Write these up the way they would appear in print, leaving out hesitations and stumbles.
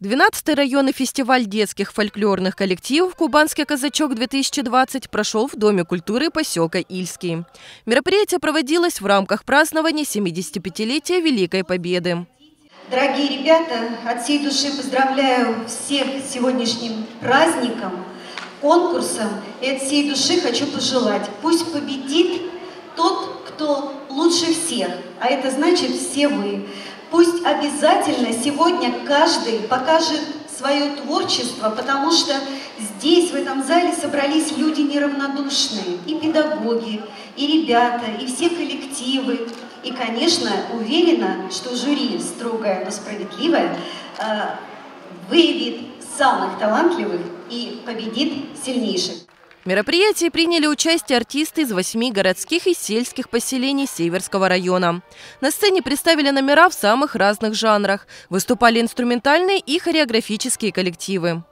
12-й районный фестиваль детских фольклорных коллективов «Кубанский казачок-2020» прошел в Доме культуры поселка Ильский. Мероприятие проводилось в рамках празднования 75-летия Великой Победы. Дорогие ребята, от всей души поздравляю всех с сегодняшним праздником, конкурсом. И от всей души хочу пожелать, пусть победит тот, кто лучше всех, а это значит все вы. Пусть обязательно сегодня каждый покажет свое творчество, потому что здесь, в этом зале, собрались люди неравнодушные. И педагоги, и ребята, и все коллективы. И, конечно, уверена, что жюри, строгое, но справедливое, выявит самых талантливых и победит сильнейших. В мероприятии приняли участие артисты из 8 городских и сельских поселений Северского района. На сцене представили номера в самых разных жанрах. Выступали инструментальные и хореографические коллективы.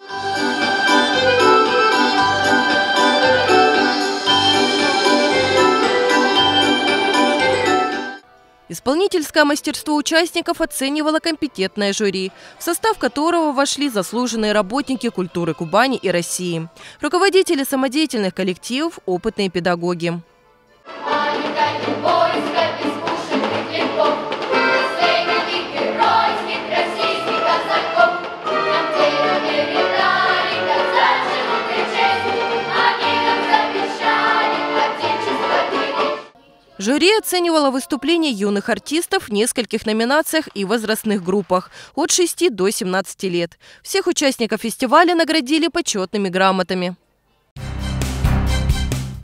Исполнительское мастерство участников оценивало компетентное жюри, в состав которого вошли заслуженные работники культуры Кубани и России, руководители самодеятельных коллективов, опытные педагоги. Жюри оценивало выступления юных артистов в нескольких номинациях и возрастных группах от 6 до 17 лет. Всех участников фестиваля наградили почетными грамотами.